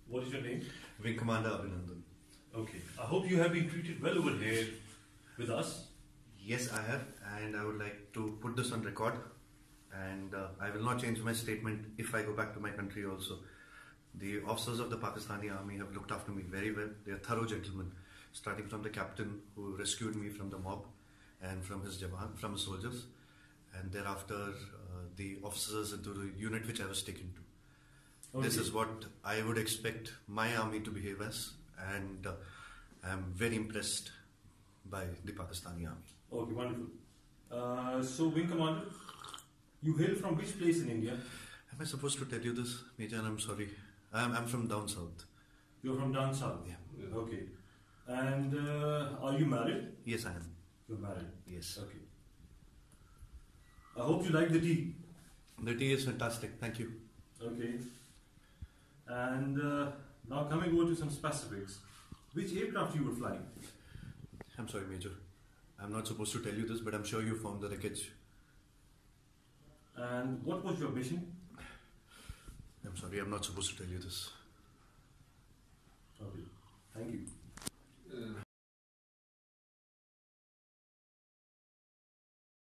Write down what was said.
What is your name? Wing Commander Abhinandan. Okay. I hope you have been treated well over here with us. Yes, I have, and I would like to put this on record. And I will not change my statement if I go back to my country also. The officers of the Pakistani army have looked after me very well. They are thorough gentlemen, starting from the captain who rescued me from the mob and from his jawan, from his soldiers, and thereafter the officers into the unit which I was taken to. Okay. This is what I would expect my army to behave as, and I am very impressed by the Pakistani army. Okay, wonderful. So, Wing Commander, you hail from which place in India? Am I supposed to tell you this, Major? I'm sorry. I'm from down south. You're from down south? Yeah. Okay. And are you married? Yes, I am. You're married? Yes. Okay. I hope you like the tea. The tea is fantastic. Thank you. Okay. And now coming over to some specifics. Which aircraft you were flying? I'm sorry, Major. I'm not supposed to tell you this, but I'm sure you found the wreckage. And what was your mission? I'm sorry, I'm not supposed to tell you this. Okay.